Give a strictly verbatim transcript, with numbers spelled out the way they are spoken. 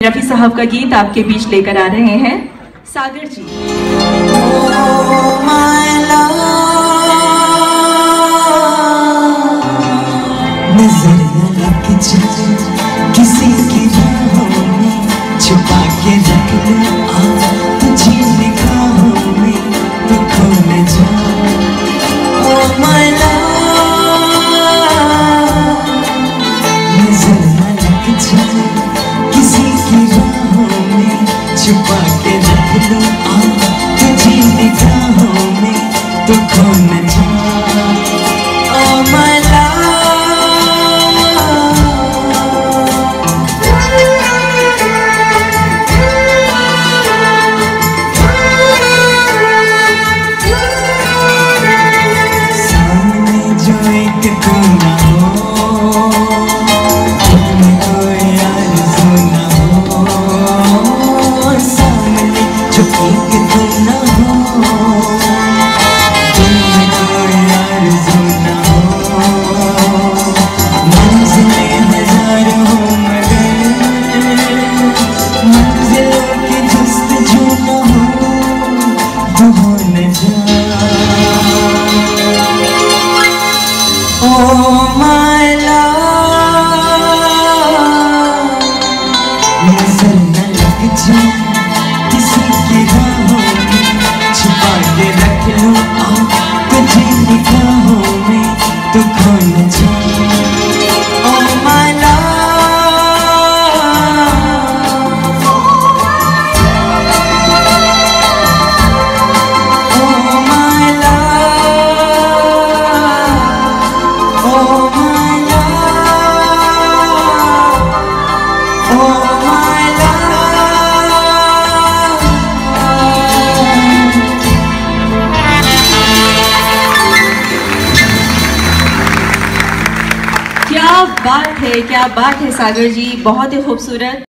रफी साहब का गीत आपके बीच लेकर आ रहे हैं सागर जी। नजर न लग जाए किसी की राहों में, छुपा के रख लो तुझे निगाहों में, तो खो न जाए ओ माय लव। नजर न लग जाए किसी की राहों में, छुपा के रख लो तुझे निगाहों में, तो खो न जाए ओ माय लव। किसी की राहों में, छुपा के रख लो तुझे निगाहों में, तो खो न जाए oh my love. Oh my love, oh my love, oh my love. क्या बात है, क्या बात है सागर जी, बहुत ही खूबसूरत।